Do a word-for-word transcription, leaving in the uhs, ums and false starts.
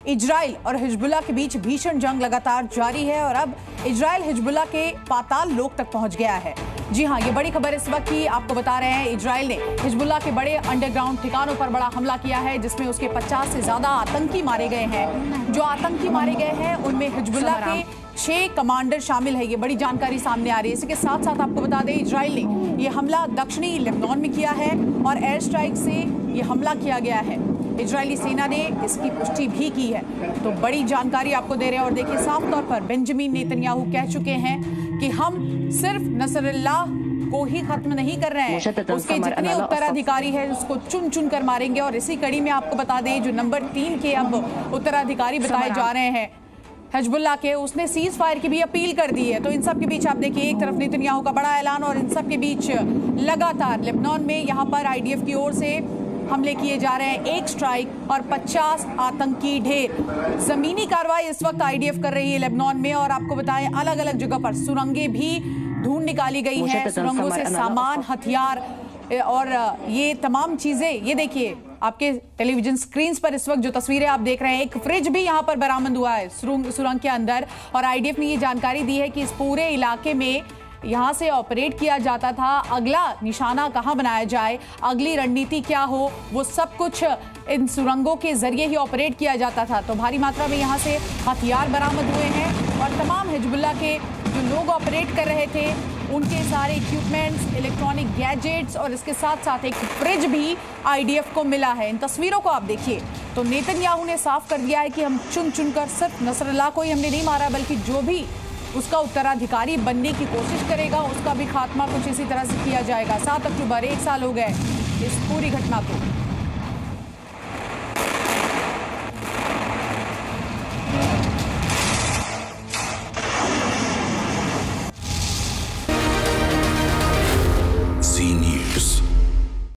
Israel और Hezbollah के बीच भीषण जंग लगातार जारी है और अब इजराइल हिजबुल्लाह के पाताल लोक तक पहुंच गया है। जी हां, ये बड़ी खबर इस वक्त की आपको बता रहे हैं। इजराइल ने हिजबुल्लाह के बड़े अंडरग्राउंड ठिकानों पर बड़ा हमला किया है, जिसमें उसके पचास से ज्यादा आतंकी मारे गए हैं। जो आतंकी मारे गए हैं उनमें हिजबुल्लाह के छह कमांडर शामिल है। ये बड़ी जानकारी सामने आ रही है। इसके साथ साथ आपको बता दें, इजराइल ने ये हमला दक्षिणी लेबनान में किया है और एयर स्ट्राइक से ये हमला किया गया है। इजरायली सेना ने इसकी पुष्टि भी की है। तो बड़ी जानकारी आपको दे रहे हैं। और देखिए, साफ तौर पर बेंजामिन नेतन्याहू कह चुके हैं कि हम सिर्फ नसरुल्लाह को ही खत्म नहीं कर रहे हैं, उसके जितने उत्तराधिकारी हैं उसको चुन चुन कर मारेंगे। और इसी कड़ी में आपको बता दें, जो नंबर तीन के अब उत्तराधिकारी बताए जा रहे हैं हिजबुल्लाह के, उसने सीज फायर की भी अपील कर दी है। तो इन सब के बीच आप देखिए, एक तरफ नेतन्याहू का बड़ा ऐलान और इन सब के बीच लगातार लेबनान में यहाँ पर आईडीएफ की ओर से हमले किए जा रहे हैं। एक स्ट्राइक और पचास आतंकी ढेर। जमीनी कार्रवाई इस वक्त आईडीएफ कर रही है लेबनान में। और आपको बताएं, अलग अलग जगह पर सुरंगें भी ढूंढ निकाली गई हैं। सुरंगों से सामान, हथियार और ये तमाम चीजें, ये देखिए आपके टेलीविजन स्क्रीन पर इस वक्त जो तस्वीरें आप देख रहे हैं, एक फ्रिज भी यहां पर बरामद हुआ है सुरंग सुरंग के अंदर। और आईडीएफ ने ये जानकारी दी है कि इस पूरे इलाके में यहां से ऑपरेट किया जाता था। अगला निशाना कहां बनाया जाए, अगली रणनीति क्या हो, वो सब कुछ इन सुरंगों के जरिए ही ऑपरेट किया जाता था। तो भारी मात्रा में यहां से हथियार बरामद हुए हैं और तमाम हिजबुल्लाह के जो लोग ऑपरेट कर रहे थे उनके सारे इक्विपमेंट्स, इलेक्ट्रॉनिक गैजेट्स और इसके साथ साथ एक फ्रिज भी आईडीएफ को मिला है। इन तस्वीरों को आप देखिए। तो नेतन्याहू ने साफ कर दिया है कि हम चुन चुनकर सिर्फ नसरुल्लाह को ही हमने नहीं मारा, बल्कि जो भी उसका उत्तराधिकारी बनने की कोशिश करेगा उसका भी खात्मा कुछ इसी तरह से किया जाएगा। सात अक्टूबर, एक साल हो गए इस पूरी घटना को।